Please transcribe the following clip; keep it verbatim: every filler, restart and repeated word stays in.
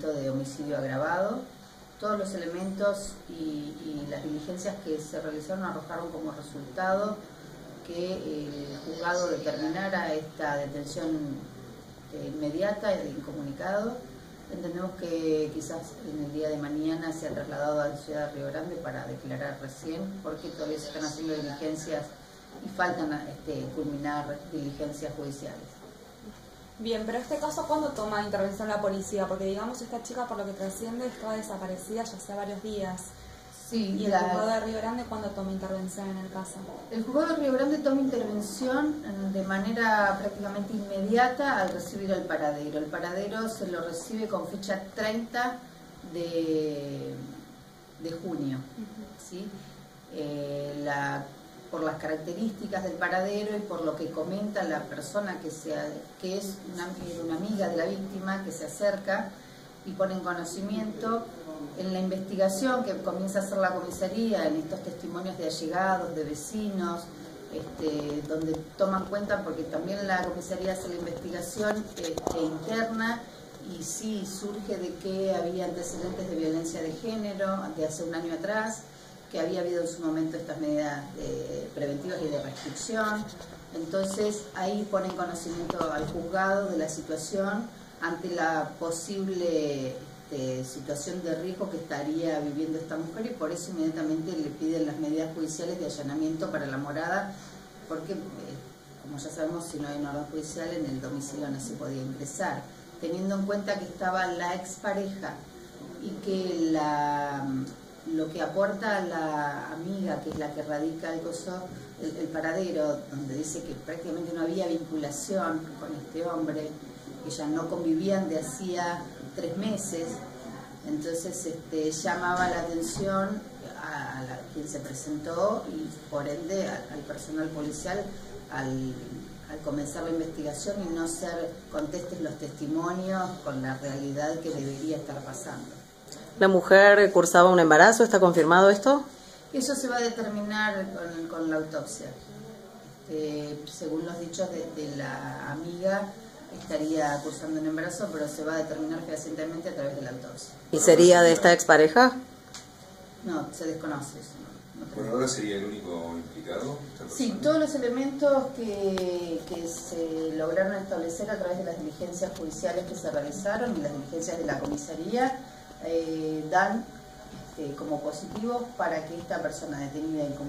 delito de homicidio agravado. Todos los elementos y, y las diligencias que se realizaron arrojaron como resultado que el juzgado determinara esta detención inmediata e incomunicado. Entendemos que quizás en el día de mañana se ha trasladado a la ciudad de Río Grande para declarar recién, porque todavía se están haciendo diligencias y faltan este, culminar diligencias judiciales. Bien, pero este caso, ¿cuándo toma intervención la policía? Porque digamos, esta chica, por lo que trasciende, estaba desaparecida ya hace varios días. Sí, ¿Y el la... juzgado de Río Grande cuándo toma intervención en el caso? El juzgado de Río Grande toma intervención de manera prácticamente inmediata al recibir el paradero. El paradero se lo recibe con fecha treinta de, de junio. Uh-huh. ¿Sí? Eh, la... por las características del paradero y por lo que comenta la persona que, sea, que es una, una amiga de la víctima que se acerca y pone en conocimiento en la investigación que comienza a hacer la comisaría, en estos testimonios de allegados, de vecinos, este, donde toman cuenta, porque también la comisaría hace la investigación este, interna, y sí surge de que había antecedentes de violencia de género de hace un año atrás, que había habido en su momento estas medidas de, preventivas y de restricción. Entonces ahí pone en conocimiento al juzgado de la situación ante la posible este, situación de riesgo que estaría viviendo esta mujer, y por eso inmediatamente le piden las medidas judiciales de allanamiento para la morada, porque eh, como ya sabemos, si no hay una orden judicial en el domicilio no se podía ingresar, teniendo en cuenta que estaba la expareja y que la... lo que aporta la amiga, que es la que radica el, coso, el, el paradero, donde dice que prácticamente no había vinculación con este hombre, que ya no convivían de hacía tres meses, entonces este, llamaba la atención a, la, quien se presentó y por ende al, al personal policial al, al comenzar la investigación y no ser contestes los testimonios con la realidad que debería estar pasando. ¿La mujer cursaba un embarazo? ¿Está confirmado esto? Eso se va a determinar con, con la autopsia. Eh, según los dichos de, de la amiga, estaría cursando un embarazo, pero se va a determinar fehacientemente a través de la autopsia. ¿Y sería de esta expareja? No, se desconoce eso. No, no ¿Por ahora sería el único implicado? Sí, todos los elementos que, que se lograron establecer a través de las diligencias judiciales que se realizaron y las diligencias de la comisaría Eh, dan este, como positivos para que esta persona detenida en